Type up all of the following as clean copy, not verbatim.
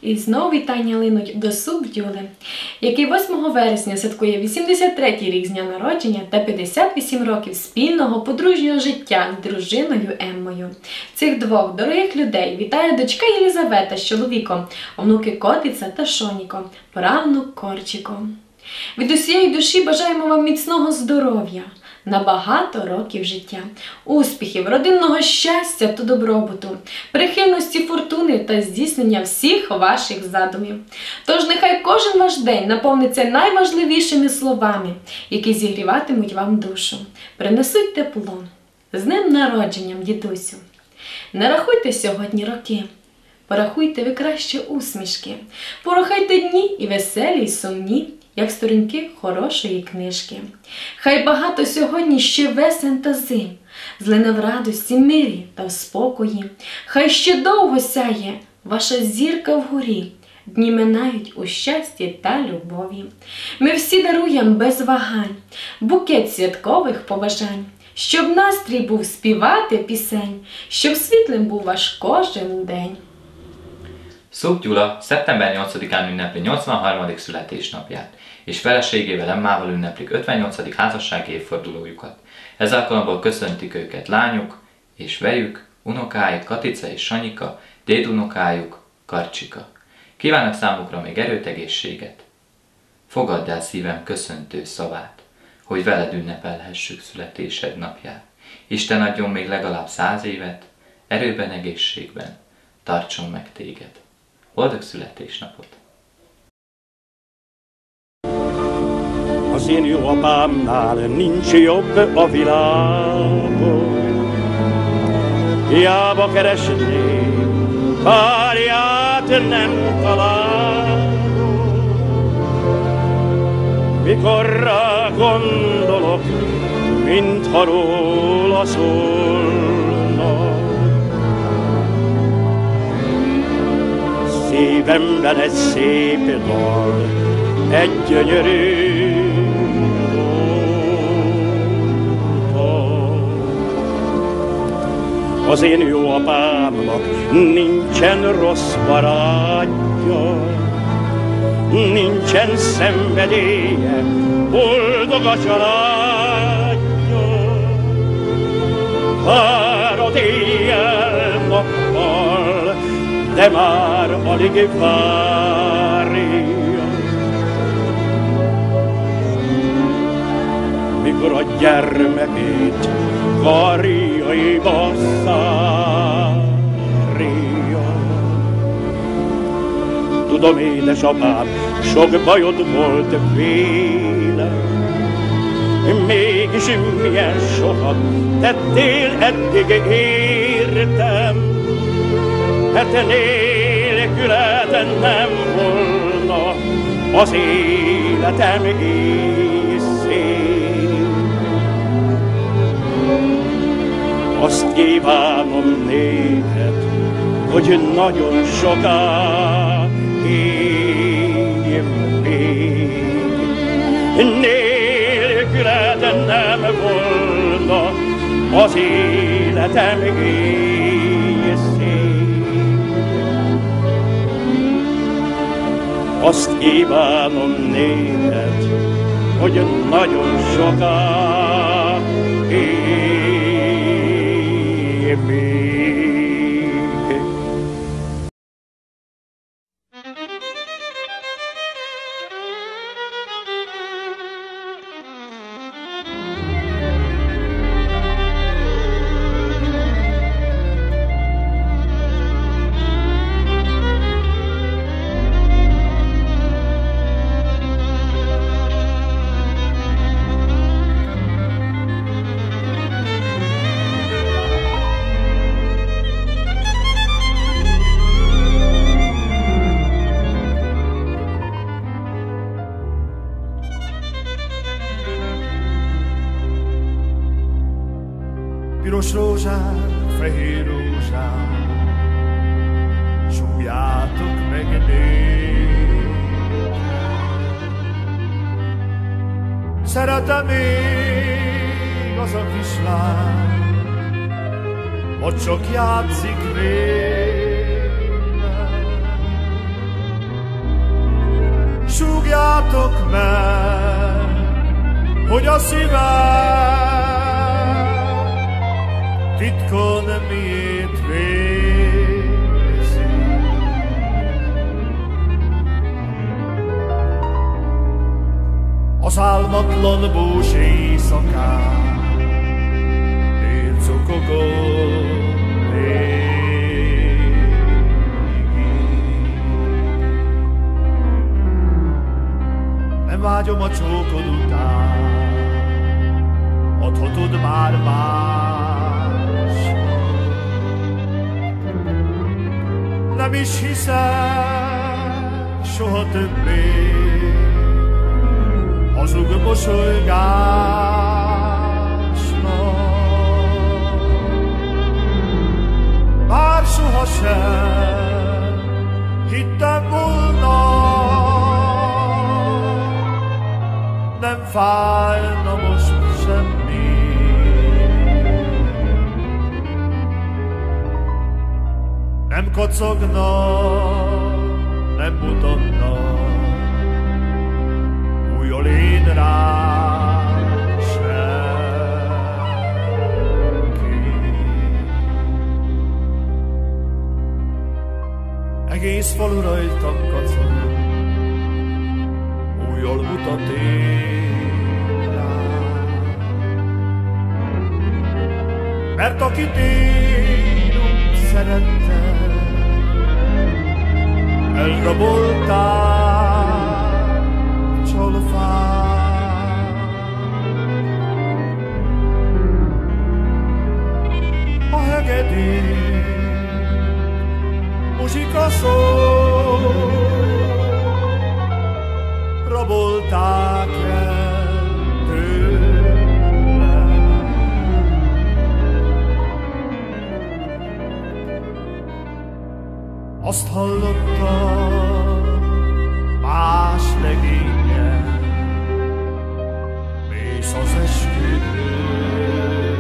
І знову вітання линуть до Субдюли, який 8 вересня святкує 83-й рік з дня народження та 58 років спільного подружнього життя з дружиною Еммою. Цих двох дорогих людей вітає дочка Єлізавета з чоловіком, онуки Котиця та Шоніко, правнук Корчико. Від усієї душі бажаємо вам міцного здоров'я, на багато років життя, успіхів, родинного щастя та добробуту, прихильності фортуни та здійснення всіх ваших задумів. Тож нехай кожен ваш день наповниться найважливішими словами, які зігріватимуть вам душу, принесуть тепло. З днем народженням, дідусю! Не рахуйте сьогодні роки, порахуйте ви краще усмішки, порахуйте дні і веселі, і сумні, як сторінки хорошої книжки. Хай багато сьогодні ще весен та зим злине в радості, мирі та в спокої. Хай ще довго сяє ваша зірка вгорі, дні минають у щасті та любові. Ми всі даруємо без вагань букет святкових побажань, щоб настрій був співати пісень, щоб світлим був ваш кожен день. Szub Gyula szeptember 8-án ünnepli 83. születésnapját, és feleségével Emmával ünneplik 58. házassági évfordulójukat. Ez alkalomból köszöntik őket lányuk és vejük, unokáik Katica és Sanyika, dédunokájuk Karcsika. Kívánok számukra még erőt, egészséget. Fogadd el szívem köszöntő szavát, hogy veled ünnepelhessük születésed napját. Isten adjon még legalább 100 évet, erőben, egészségben, tartson meg téged. Boldog születésnapot! Az én jó apámnál nincs jobb a világon, hiába keresném, párját nem találom. Mikor rá gondolok, mintha róla szólna, szívemben egy szép dal, egy gyönyörű dal. Az én jó apámnak nincsen rossz barátja, nincsen szenvedélye, boldog a családja. Várod éjjel-nappal, de már alig várja. Mikor a gyermekét karjaiba szárja. Tudom, édesapám, sok bajod volt vélem, mégis milyen sokat tettél eddig értem. Hát nélküled nem volna az életem észén. Azt kívánom néked, hogy nagyon soká élj még. Nélküled nem volna az életem észén. Azt kívánom néked, hogy nagyon soká élj még. Piros rózsám, fehér rózsám, súlyátok meg nékem. Szeretem még az a kislány, ott csak játszik vélem. meg, hogy a szívem titkon miért vészi. Az álmatlan bús éjszakán ércokogó vágyom a csókod után, adhatod már más. Nem is hiszem soha többé hazug mosolygásnak. Bár sohasem hittem volna, nem fájna most semmi. Nem kacagna, nem mutatna újjal én rám senki. Egész falu rajtam kacag, újjal mutat én rám. Mert akit én úgy szerettem, elrabolták csalfán. A hegedű muzsika szól, rabolták el tőlem. Azt hallottam más legényen, mész az esküvőre.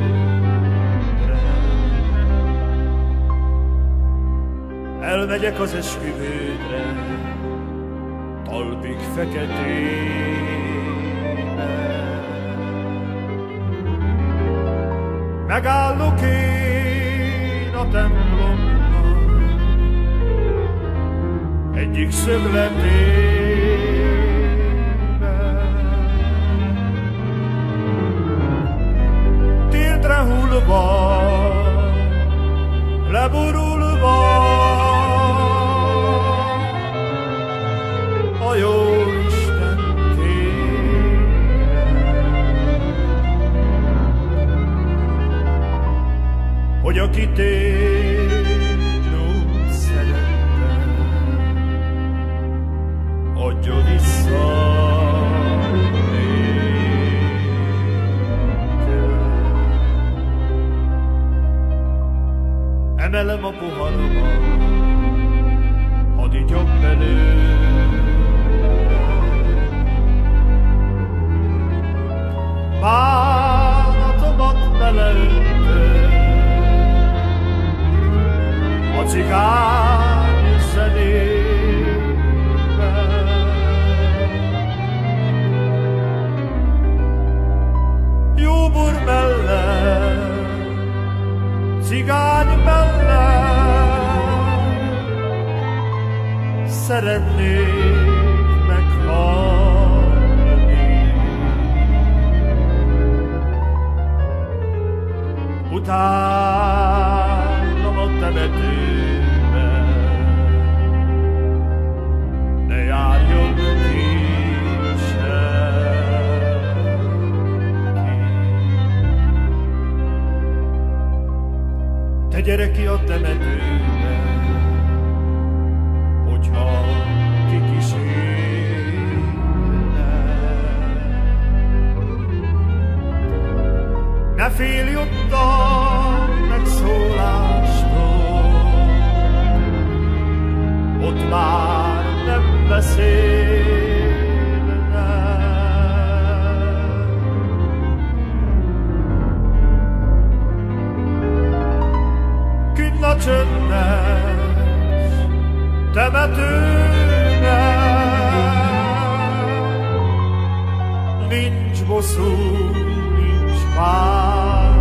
Elmegyek az esküvődre, talpig feketében. Megállok én a templomban, egyik szögletében. Térdre hullva, leborulva, a Jóisten kérem, hogy akit én úgy szerettem, adja vissza nékem. Emelem a poharamat, hadd igyom belőle. Bánatomat beleöntöm a cigány zenébe. Jó bor mellett, cigány mellett szeretnék meghalni. Utánom a temetőbe, ne járjon ki senki. Te gyere ki a temetőbe, hogyha kikísérne. Ne félj ott a megszólástól, ott már nem beszélne. Kinn a csöndes temetőnek, nincs bosszú, nincs vágyam.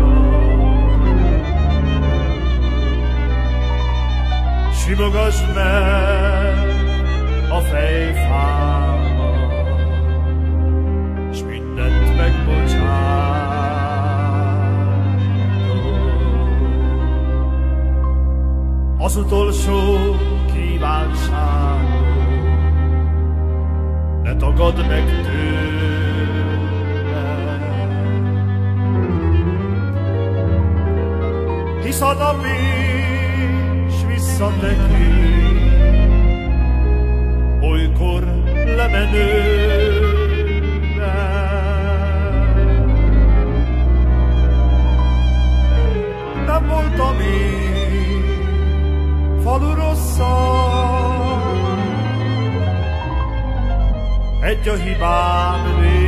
Simogasd meg a fejfámat, s mindent megbocsátom. Az utolsó kívánságom, ne tagadd meg tőlem, hisz a nap is visszatekint, olykor lemenőben. Nem voltam én falu rosszal, egy a hibám